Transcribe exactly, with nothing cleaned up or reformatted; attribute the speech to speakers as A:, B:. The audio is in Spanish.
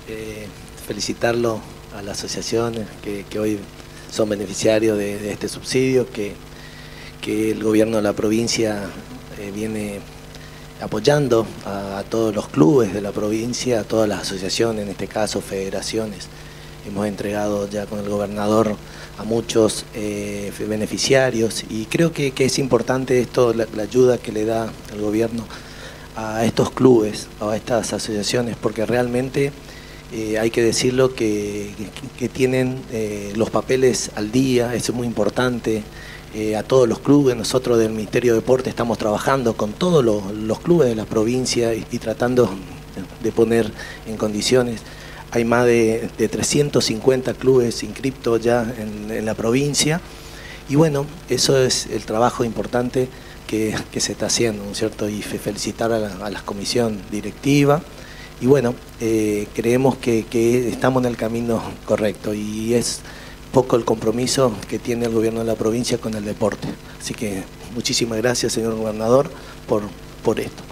A: eh, felicitarlo a las asociaciones que, que hoy son beneficiarios de, de este subsidio, que, que el gobierno de la provincia eh, viene apoyando a, a todos los clubes de la provincia, a todas las asociaciones, en este caso federaciones. Hemos entregado ya con el gobernador a muchos eh, beneficiarios y creo que, que es importante esto, la, la ayuda que le da el gobierno a estos clubes, a estas asociaciones, porque realmente eh, hay que decirlo que, que, que tienen eh, los papeles al día, eso es muy importante. Eh, a todos los clubes, nosotros del Ministerio de Deporte estamos trabajando con todos los, los clubes de la provincia y, y tratando de poner en condiciones. Hay más de, de trescientos cincuenta clubes inscriptos ya en, en la provincia y bueno, eso es el trabajo importante que, que se está haciendo, ¿no es cierto? Y felicitar a la, a la comisión directiva y bueno, eh, creemos que, que estamos en el camino correcto y es poco el compromiso que tiene el gobierno de la provincia con el deporte. Así que muchísimas gracias, señor gobernador, por, por esto.